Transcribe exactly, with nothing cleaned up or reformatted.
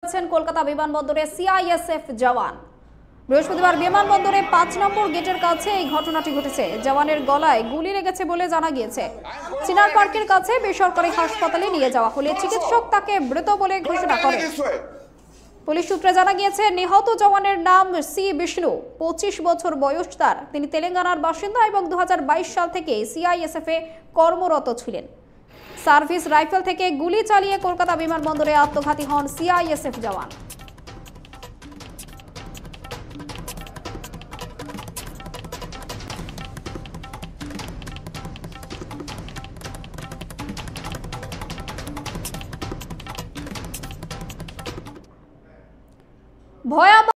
হয়েছেন কলকাতা বিমানবন্দরে সিআইএসএফ জওয়ান। বৃহস্পতিবার বিমানবন্দরে পাঁচ নম্বর গেটের কাছে এই ঘটনাটি ঘটেছে। জওয়ানের গলায় গুলি লেগেছে বলে জানা গিয়েছে। চিনার পার্কের কাছে বেসরকারি হাসপাতালে নিয়ে যাওয়া হলে চিকিৎসক তাকে মৃত বলে ঘোষণা করেন। পুলিশ সূত্রে জানা গিয়েছে, নিহত জওয়ানের নাম সি বিষ্ণু, পঁচিশ বছর বয়স তার। তিনি তেলেঙ্গানার বাসিন্দা এবং দু হাজার বাইশ সাল থেকে সিআইএসএফ এ কর্মরত ছিলেন। সার্ভিস রাইফেল থেকে গুলি চালিয়ে কলকাতা বিমানবন্দরে আত্মঘাতী হন সিআইএসএফ জওয়ান। ভয়াবহ